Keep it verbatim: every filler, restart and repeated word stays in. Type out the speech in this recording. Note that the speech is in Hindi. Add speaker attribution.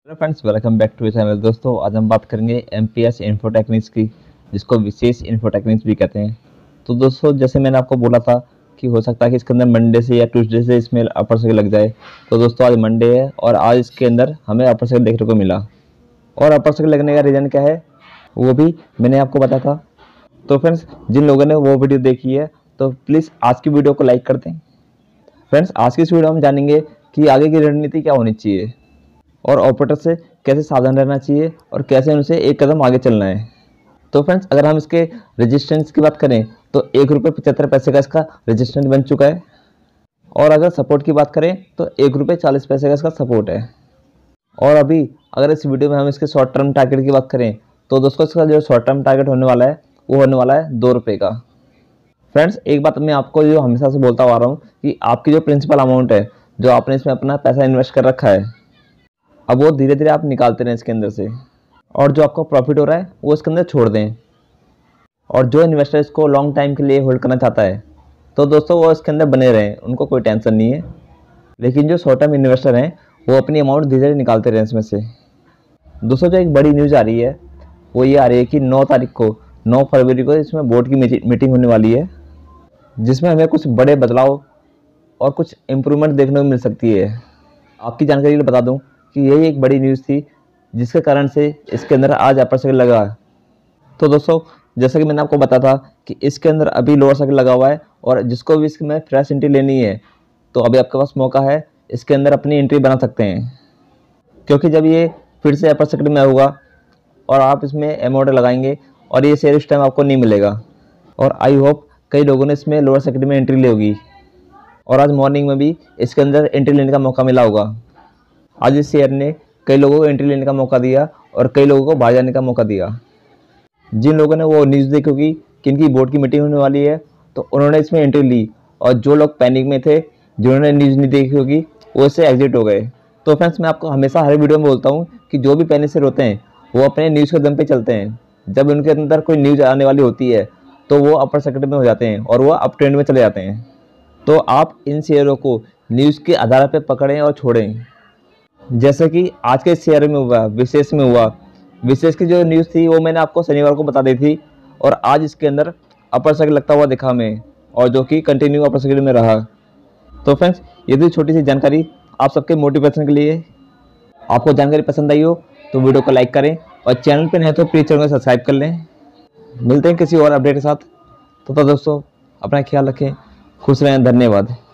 Speaker 1: Hello friends, welcome back to channel. दोस्तों, आज हम बात करेंगे एमपीएस इन्फोटेक्निक्स की, जिसको विशेष इन्फोटेक्निक्स भी कहते हैं। तो दोस्तों, जैसे मैंने आपको बोला था कि हो सकता है कि इसके अंदर मंडे से या ट्यूसडे से इसमें अपर सर्किल लग जाए। तो दोस्तों, आज मंडे है और आज इसके अंदर हमें अपर सर्किल देखने को मिला। और अपर सर्किल लगने का रीज़न क्या है वो भी मैंने आपको बताया था। तो फ्रेंड्स, जिन लोगों ने वो वीडियो देखी है तो प्लीज़ आज की वीडियो को लाइक कर दें। फ्रेंड्स, आज की इस वीडियो में जानेंगे कि आगे की रणनीति क्या होनी चाहिए और ऑपरेटर से कैसे सावधान रहना चाहिए और कैसे उनसे एक कदम आगे चलना है। तो फ्रेंड्स, अगर हम इसके रेजिस्टेंस की बात करें तो एक रुपये पचहत्तर पैसे का इसका रेजिस्टेंस बन चुका है। और अगर सपोर्ट की बात करें तो एक रुपये चालीस पैसे का इसका सपोर्ट है। और अभी अगर इस वीडियो में हम इसके शॉर्ट टर्म टारगेट की बात करें तो दोस्तों, इसका जो शॉर्ट टर्म टारगेट होने वाला है वो होने वाला है दो रुपये का। फ्रेंड्स, एक बात मैं आपको जो हमेशा से बोलता आ रहा हूँ कि आपकी जो प्रिंसिपल अमाउंट है, जो आपने इसमें अपना पैसा इन्वेस्ट कर रखा है, अब वो धीरे धीरे आप निकालते रहें इसके अंदर से, और जो आपको प्रॉफिट हो रहा है वो इसके अंदर छोड़ दें। और जो इन्वेस्टर इसको लॉन्ग टाइम के लिए होल्ड करना चाहता है तो दोस्तों वो इसके अंदर बने रहें, उनको कोई टेंशन नहीं है। लेकिन जो शॉर्ट टर्म इन्वेस्टर हैं वो अपनी अमाउंट धीरे धीरे निकालते रहें इसमें से। दोस्तों, जो एक बड़ी न्यूज़ आ रही है वो ये आ रही है कि नौ तारीख को नौ फरवरी को इसमें बोर्ड की मीटिंग होने वाली है, जिसमें हमें कुछ बड़े बदलाव और कुछ इम्प्रूवमेंट देखने को मिल सकती है। आपकी जानकारी के लिए बता दूँ कि यही एक बड़ी न्यूज़ थी जिसके कारण से इसके अंदर आज अपर सर्किल लगा। तो दोस्तों, जैसा कि मैंने आपको बताया था कि इसके अंदर अभी लोअर सर्किल लगा हुआ है और जिसको भी इसमें फ्रेश एंट्री लेनी है तो अभी आपके पास मौका है, इसके अंदर अपनी एंट्री बना सकते हैं। क्योंकि जब ये फिर से अपर सर्किल में होगा और आप इसमें अमाउंट लगाएंगे और ये शेयर इस टाइम आपको नहीं मिलेगा। और आई होप कई लोगों ने इसमें लोअर सर्किल में एंट्री ली होगी और आज मॉर्निंग में भी इसके अंदर एंट्री लेने का मौका मिला होगा। आज इस शेयर ने कई लोगों को एंट्री लेने का मौका दिया और कई लोगों को बाहर जाने का मौका दिया। जिन लोगों ने वो न्यूज़ देखी होगी कि इनकी बोर्ड की मीटिंग होने वाली है तो उन्होंने इसमें एंट्री ली, और जो लोग पैनिक में थे, जिन्होंने न्यूज़ नहीं देखी होगी, वो इससे एग्जिट हो गए। तो फ्रेंड्स, मैं आपको हमेशा हर वीडियो में बोलता हूँ कि जो भी पैनिक से रोते हैं वो अपने न्यूज़ के दम पे चलते हैं। जब उनके अंदर कोई न्यूज़ आने वाली होती है तो वो अपर सर्किट में हो जाते हैं और वो अप ट्रेंड में चले जाते हैं। तो आप इन शेयरों को न्यूज़ के आधार पर पकड़ें और छोड़ें, जैसे कि आज के शेयर में हुआ, विशेष में हुआ। विशेष की जो न्यूज़ थी वो मैंने आपको शनिवार को बता दी थी और आज इसके अंदर अपर सर्किल लगता हुआ दिखा हमें, और जो कि कंटिन्यू अपर सर्किल में रहा। तो फ्रेंड्स, ये थी छोटी सी जानकारी आप सबके मोटिवेशन के लिए। आपको जानकारी पसंद आई हो तो वीडियो को लाइक करें और चैनल पर नहीं तो प्लीज़ चैनल को सब्सक्राइब कर लें। मिलते हैं किसी और अपडेट के साथ। तो, तो दोस्तों, अपना ख्याल रखें, खुश रहें, धन्यवाद।